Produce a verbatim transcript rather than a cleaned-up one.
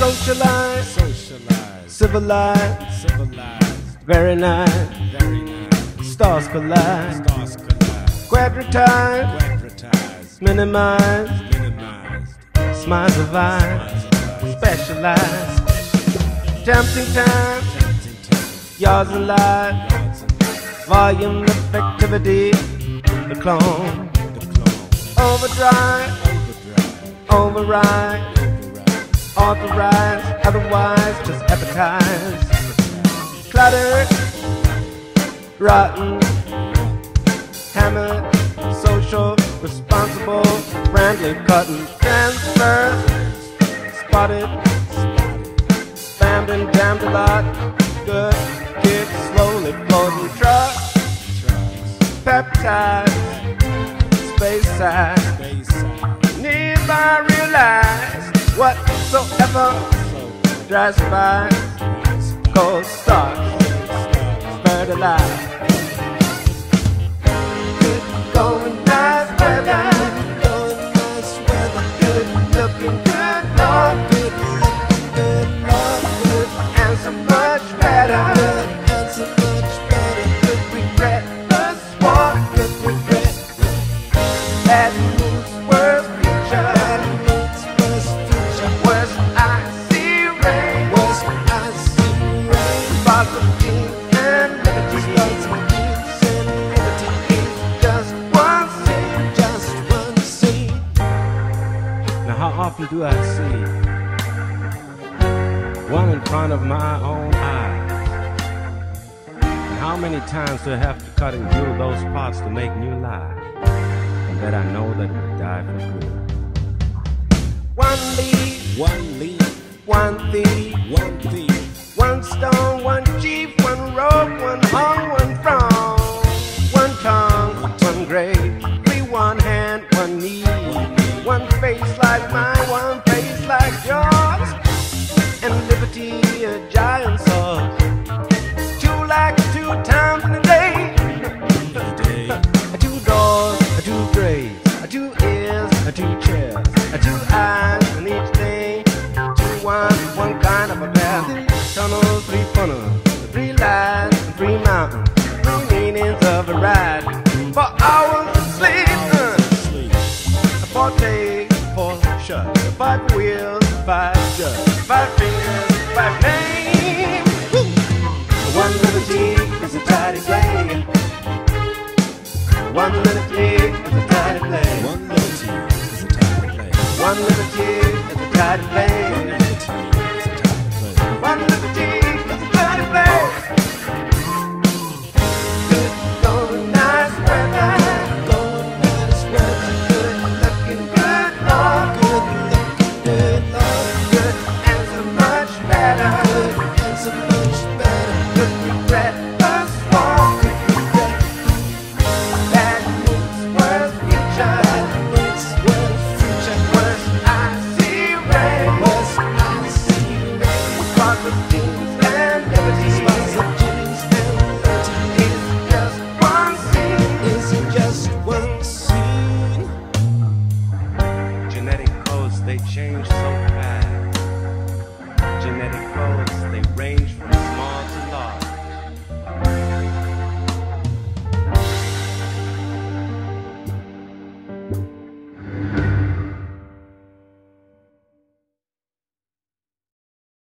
Socialized, socialized, civilized, civilized, very nice. very nice. Stars collide, Stars collide, quadratized, quadratized, minimized, minimized, smiles divine, specialized. Tempting time, tempting time, yards and light, yards and light, volume effectivity, the clone, the clone, overdrive, overdrive, override, override, authorize, otherwise just appetize. Cluttered, rotten, hammered, social, responsible, brandly cutting, transfer, spotted, spammed and jammed a lot, good kids slowly floating, trucks, peptides, space side, space side, nearby realize whatsoever drives by, gold stars, fertilize. Good going nice weather, going nice weather, good looking, good Lord, good looking, good Lord, good and so much better, good and so much better, good regret, the sword, good regret, bad moods, worst future, bad moods, worst future, worst I see rain, worst I see rain, sparks of dreams and liberty, sparks of dreams and liberty is just one scene, just one scene. Now how often do I see one in front of my own eyes? And how many times do I have to cut and glue those parts to make new lives? And that I know that it will die for good. One leaf, one leaf, one thief, one thief, one stone, one chief, one rope, one hung, one throne, one tongue, one grave, three, one hand, one knee, one face like mine, one face like yours, and liberty a giant sword, two like two times in a day, two doors, two graves, two ears, two chairs, two eyes, and each thing, two wines, one kind of a pair, tunnels, three funnels, three lies, three mountains, three meanings of a ride, four hours of sleep, uh, four takes, four shut, five wheels, five juts, five fingers, five names. Woo! One liberty is a tidy play. One liberty is a tidy play. one liberty is a tidy play, One liberty is a tidy play. one liberty is a tidy play, One liberty is a tidy play. Good going nice weather, going nice weather, good looking, good Lord, good looking, good Lord, good and so much better, good and so much better, good regret, the swamp, good regret, bad moods, worst future, bad moods, worst future, worst I see rain, worst I see rain, sparks of dreams and liberty, sparks of dreams and liberty, is just one scene, is just one scene. Genetic codes, they change so fast. Genetic codes, they range from